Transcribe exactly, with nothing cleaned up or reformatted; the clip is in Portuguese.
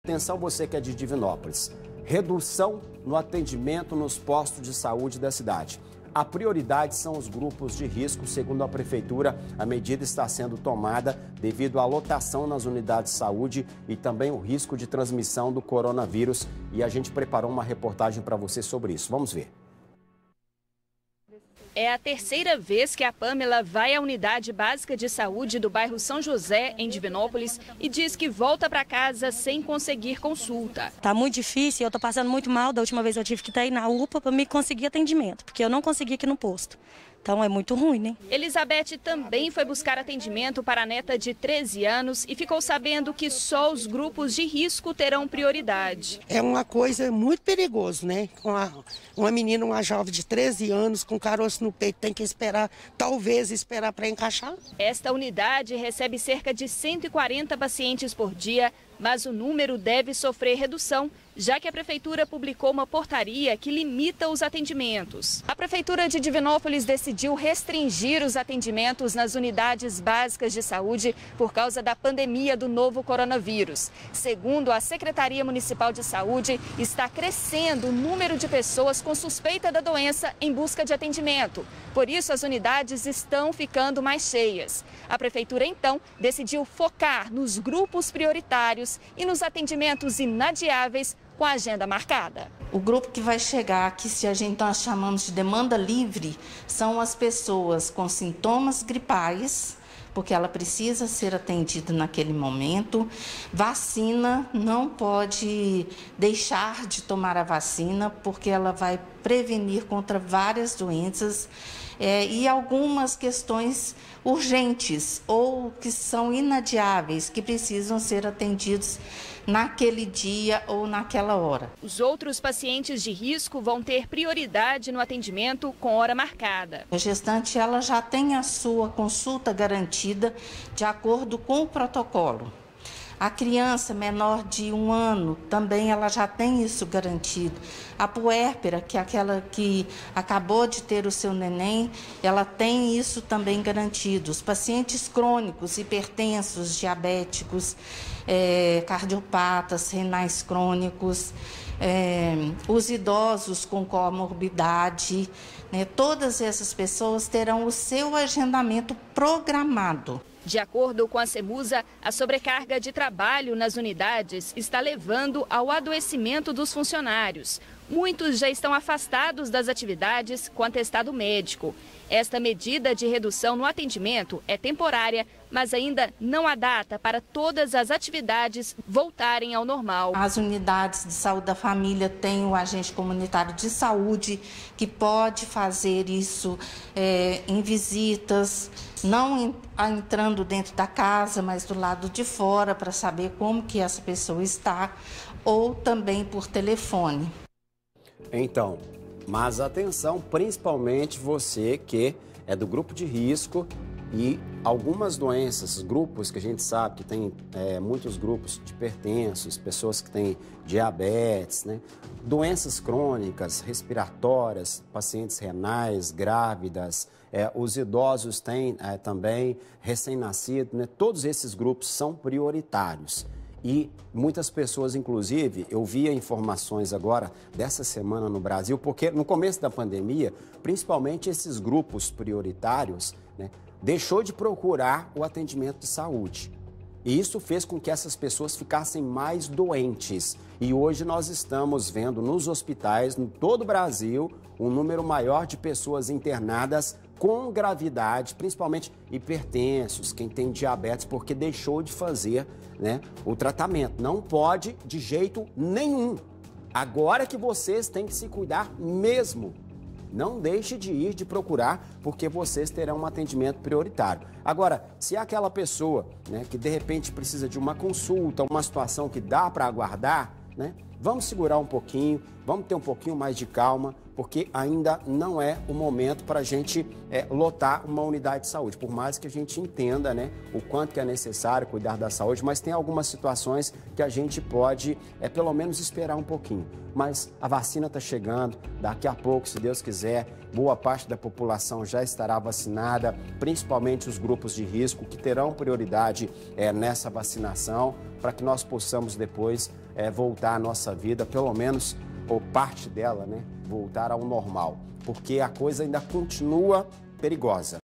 Atenção você que é de Divinópolis. Redução no atendimento nos postos de saúde da cidade. A prioridade são os grupos de risco. Segundo a Prefeitura, a medida está sendo tomada devido à lotação nas unidades de saúde e também o risco de transmissão do coronavírus. E a gente preparou uma reportagem para você sobre isso. Vamos ver. É a terceira vez que a Pamela vai à unidade básica de saúde do bairro São José, em Divinópolis, e diz que volta para casa sem conseguir consulta. Tá muito difícil, eu tô passando muito mal. Da última vez eu tive que estar aí na U P A para me conseguir atendimento, porque eu não consegui aqui no posto. Então é muito ruim, né? Elizabeth também foi buscar atendimento para a neta de treze anos e ficou sabendo que só os grupos de risco terão prioridade. É uma coisa muito perigosa, né? Uma, uma menina, uma jovem de treze anos com caroço no peito, tem que esperar, talvez esperar para encaixar. Esta unidade recebe cerca de cento e quarenta pacientes por dia, mas o número deve sofrer redução, já que a Prefeitura publicou uma portaria que limita os atendimentos. A Prefeitura de Divinópolis decidiu restringir os atendimentos nas unidades básicas de saúde por causa da pandemia do novo coronavírus. Segundo a Secretaria Municipal de Saúde, está crescendo o número de pessoas com suspeita da doença em busca de atendimento. Por isso, as unidades estão ficando mais cheias. A Prefeitura, então, decidiu focar nos grupos prioritários e nos atendimentos inadiáveis com a agenda marcada. O grupo que vai chegar, que se a gente nós chamamos de demanda livre, são as pessoas com sintomas gripais, porque ela precisa ser atendida naquele momento. Vacina, não pode deixar de tomar a vacina, porque ela vai prevenir contra várias doenças. É, e algumas questões urgentes ou que são inadiáveis, que precisam ser atendidos naquele dia ou naquela hora. Os outros pacientes de risco vão ter prioridade no atendimento com hora marcada. A gestante ela já tem a sua consulta garantida de acordo com o protocolo. A criança menor de um ano também ela já tem isso garantido. A puérpera, que é aquela que acabou de ter o seu neném, ela tem isso também garantido. Os pacientes crônicos, hipertensos, diabéticos, é, cardiopatas, renais crônicos, é, os idosos com comorbidade, né, todas essas pessoas terão o seu agendamento programado. De acordo com a Cemusa, a sobrecarga de trabalho nas unidades está levando ao adoecimento dos funcionários. Muitos já estão afastados das atividades com atestado médico. Esta medida de redução no atendimento é temporária, mas ainda não há data para todas as atividades voltarem ao normal. As unidades de saúde da família têm o agente comunitário de saúde que pode fazer isso é, em visitas, não entrando dentro da casa, mas do lado de fora para saber como que essa pessoa está, ou também por telefone. Então, mas atenção, principalmente você que é do grupo de risco e algumas doenças, grupos que a gente sabe que tem é, muitos grupos de hipertensos, pessoas que têm diabetes, né? Doenças crônicas, respiratórias, pacientes renais, grávidas, é, os idosos têm é, também recém-nascidos, né? Todos esses grupos são prioritários. E muitas pessoas, inclusive, eu via informações agora dessa semana no Brasil, porque no começo da pandemia, principalmente esses grupos prioritários, né, deixou de procurar o atendimento de saúde. E isso fez com que essas pessoas ficassem mais doentes. E hoje nós estamos vendo nos hospitais, em todo o Brasil, um número maior de pessoas internadas com gravidade, principalmente hipertensos, quem tem diabetes, porque deixou de fazer, né, o tratamento. Não pode de jeito nenhum. Agora que vocês têm que se cuidar mesmo. Não deixe de ir, de procurar, porque vocês terão um atendimento prioritário. Agora, se é aquela pessoa, né, que de repente precisa de uma consulta, uma situação que dá para aguardar, né, vamos segurar um pouquinho, vamos ter um pouquinho mais de calma, porque ainda não é o momento para a gente é, lotar uma unidade de saúde. Por mais que a gente entenda, né, o quanto que é necessário cuidar da saúde, mas tem algumas situações que a gente pode, é, pelo menos, esperar um pouquinho. Mas a vacina está chegando, daqui a pouco, se Deus quiser, boa parte da população já estará vacinada, principalmente os grupos de risco, que terão prioridade é, nessa vacinação, para que nós possamos depois é, voltar à nossa vida, pelo menos, ou parte dela, né, voltar ao normal, porque a coisa ainda continua perigosa.